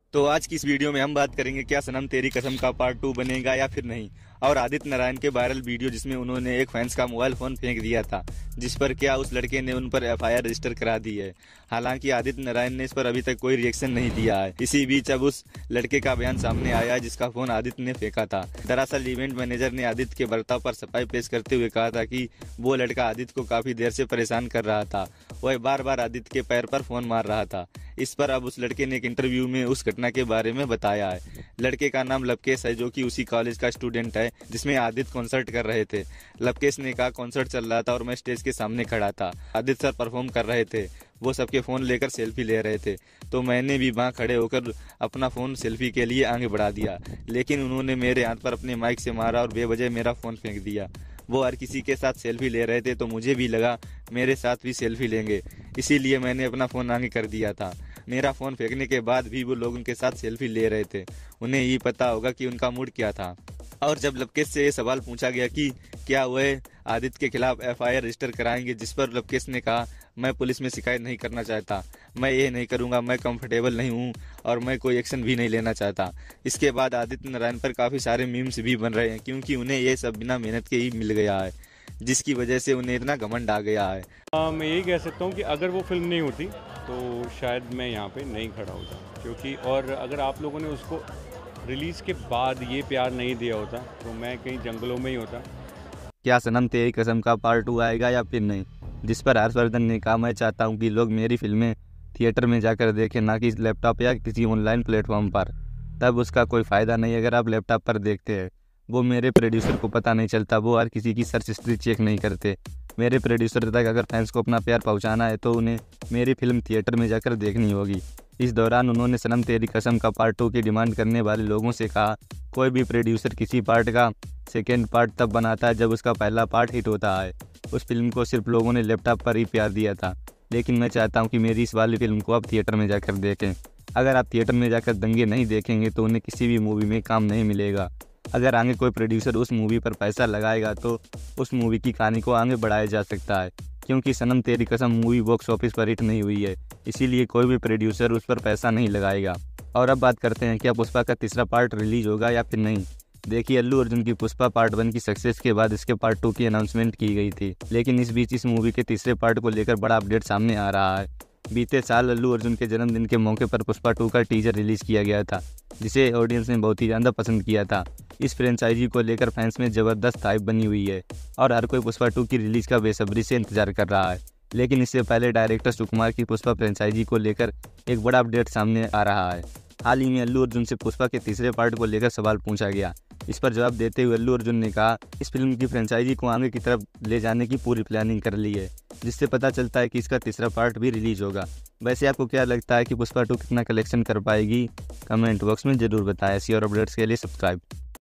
तो आज की इस वीडियो में हम बात करेंगे क्या सनम तेरी कसम का पार्ट 2 बनेगा या फिर नहीं। और आदित्य नारायण के वायरल वीडियो जिसमें उन्होंने एक फैंस का मोबाइल फोन फेंक दिया था, जिस पर क्या उस लड़के ने उन पर एफआईआर रजिस्टर करा दी है। हालांकि आदित्य नारायण ने इस पर अभी तक कोई रिएक्शन नहीं दिया है। इसी बीच अब उस लड़के का बयान सामने आया है जिसका फोन आदित्य ने फेंका था। दरअसल इवेंट मैनेजर ने आदित्य के बर्ताव पर सफाई पेश करते हुए कहा था कि वो लड़का आदित्य को काफी देर से परेशान कर रहा था। वह बार बार आदित्य के पैर पर फोन मार रहा था। इस पर अब उस लड़के ने एक इंटरव्यू में उस घटना के बारे में बताया है। लड़के का नाम लवकेश है, जो कि उसी कॉलेज का स्टूडेंट है जिसमें आदित्य कॉन्सर्ट कर रहे थे। लवकेश ने कहा, कॉन्सर्ट चल रहा था और मैं स्टेज के सामने खड़ा था। आदित्य सर परफॉर्म कर रहे थे, वो सबके फोन लेकर सेल्फी ले रहे थे, तो मैंने भी वहां खड़े होकर अपना फोन सेल्फी के लिए आगे बढ़ा दिया, लेकिन उन्होंने मेरे हाथ पर अपने माइक से मारा और बेवजह मेरा फोन फेंक दिया। वो हर किसी के साथ सेल्फी ले रहे थे, तो मुझे भी लगा मेरे साथ भी सेल्फी लेंगे, इसीलिए मैंने अपना फोन आगे कर दिया था। मेरा फोन फेंकने के बाद भी वो लोग उनके साथ सेल्फी ले रहे थे। उन्हें ये पता होगा कि उनका मूड क्या था। और जब लवकेश से ये सवाल पूछा गया कि क्या वह आदित्य के खिलाफ एफआईआर रजिस्टर कराएंगे, जिस पर लवकेश ने कहा, मैं पुलिस में शिकायत नहीं करना चाहता, मैं ये नहीं करूंगा, मैं कंफर्टेबल नहीं हूं और मैं कोई एक्शन भी नहीं लेना चाहता। इसके बाद आदित्य नारायण पर काफी सारे मीम्स भी बन रहे हैं, क्योंकि उन्हें ये सब बिना मेहनत के ही मिल गया है, जिसकी वजह से उन्हें इतना घमंड आ गया है। मैं यही कह सकता हूँ कि अगर वो फिल्म नहीं होती तो शायद मैं यहाँ पे नहीं खड़ा होता, क्योंकि और अगर आप लोगों ने उसको रिलीज़ के बाद ये प्यार नहीं दिया होता तो मैं कहीं जंगलों में ही होता। क्या सनम तेरी कसम का पार्ट 2 आएगा या फिर नहीं, जिस पर हर्षवर्धन ने कहा, मैं चाहता हूं कि लोग मेरी फिल्में थिएटर में जाकर देखें, ना कि लैपटॉप या किसी ऑनलाइन प्लेटफॉर्म पर। तब उसका कोई फ़ायदा नहीं अगर आप लैपटॉप पर देखते हैं। वो मेरे प्रोड्यूसर को पता नहीं चलता, वो हर किसी की सर्च हिस्ट्री चेक नहीं करते। मेरे प्रोड्यूसर तक अगर फैंस को अपना प्यार पहुंचाना है तो उन्हें मेरी फिल्म थिएटर में जाकर देखनी होगी। इस दौरान उन्होंने सनम तेरी कसम का पार्ट 2 की डिमांड करने वाले लोगों से कहा, कोई भी प्रोड्यूसर किसी पार्ट का सेकेंड पार्ट तब बनाता है जब उसका पहला पार्ट हिट होता है। उस फिल्म को सिर्फ लोगों ने लैपटॉप पर ही प्यार दिया था, लेकिन मैं चाहता हूं कि मेरी इस वाली फिल्म को आप थिएटर में जाकर देखें। अगर आप थिएटर में जाकर दंगे नहीं देखेंगे तो उन्हें किसी भी मूवी में काम नहीं मिलेगा। अगर आगे कोई प्रोड्यूसर उस मूवी पर पैसा लगाएगा तो उस मूवी की कहानी को आगे बढ़ाया जा सकता है, क्योंकि Sanam Teri Kasam movie box office पर हिट नहीं हुई है, इसीलिए कोई भी प्रोड्यूसर उस पर पैसा नहीं लगाएगा। और अब बात करते हैं, क्या पुष्पा का तीसरा पार्ट रिलीज होगा या फिर नहीं। देखिए, अल्लू अर्जुन की पुष्पा पार्ट 1 की सक्सेस के बाद इसके पार्ट 2 की अनाउंसमेंट की गई थी, लेकिन इस बीच इस मूवी के तीसरे पार्ट को लेकर बड़ा अपडेट सामने आ रहा है। बीते साल अल्लू अर्जुन के जन्मदिन के मौके पर पुष्पा 2 का टीजर रिलीज किया गया था, जिसे ऑडियंस ने बहुत ही ज़्यादा पसंद किया था। इस फ्रेंचाइजी को लेकर फैंस में ज़बरदस्त हाइप बनी हुई है और हर कोई पुष्पा 2 की रिलीज का बेसब्री से इंतजार कर रहा है। लेकिन इससे पहले डायरेक्टर सुकुमार की पुष्पा फ्रेंचाइजी को लेकर एक बड़ा अपडेट सामने आ रहा है। हाल ही में अल्लू अर्जुन से पुष्पा के तीसरे पार्ट को लेकर सवाल पूछा गया। इस पर जवाब देते हुए अल्लू अर्जुन ने कहा, इस फिल्म की फ्रेंचाइजी को आगे की तरफ ले जाने की पूरी प्लानिंग कर ली है, जिससे पता चलता है कि इसका तीसरा पार्ट भी रिलीज होगा। वैसे आपको क्या लगता है कि पुष्पा 2 कितना कलेक्शन कर पाएगी? कमेंट बॉक्स में ज़रूर बताएं। ऐसी और अपडेट्स के लिए सब्सक्राइब